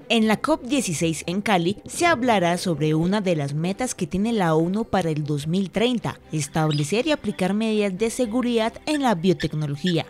En la COP16 en Cali se hablará sobre una de las metas que tiene la ONU para el 2030, establecer y aplicar medidas de seguridad en la biotecnología.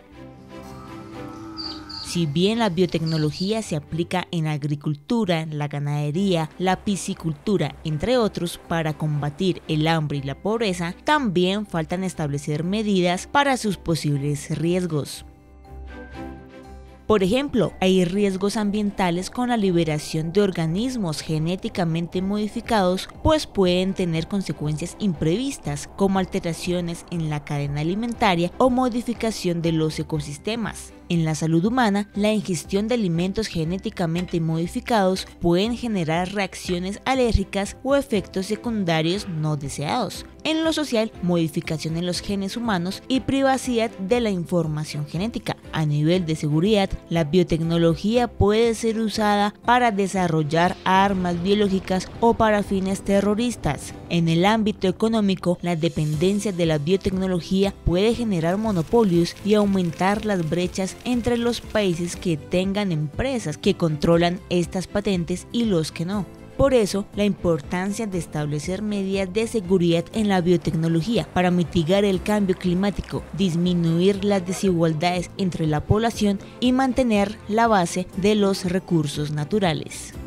Si bien la biotecnología se aplica en la agricultura, la ganadería, la piscicultura, entre otros, para combatir el hambre y la pobreza, también faltan establecer medidas para sus posibles riesgos. Por ejemplo, hay riesgos ambientales con la liberación de organismos genéticamente modificados, pues pueden tener consecuencias imprevistas, como alteraciones en la cadena alimentaria o modificación de los ecosistemas. En la salud humana, la ingestión de alimentos genéticamente modificados pueden generar reacciones alérgicas o efectos secundarios no deseados. En lo social, modificación en los genes humanos y privacidad de la información genética. A nivel de seguridad, la biotecnología puede ser usada para desarrollar armas biológicas o para fines terroristas. En el ámbito económico, la dependencia de la biotecnología puede generar monopolios y aumentar las brechas entre los países que tengan empresas que controlan estas patentes y los que no. Por eso, la importancia de establecer medidas de seguridad en la biotecnología para mitigar el cambio climático, disminuir las desigualdades entre la población y mantener la base de los recursos naturales.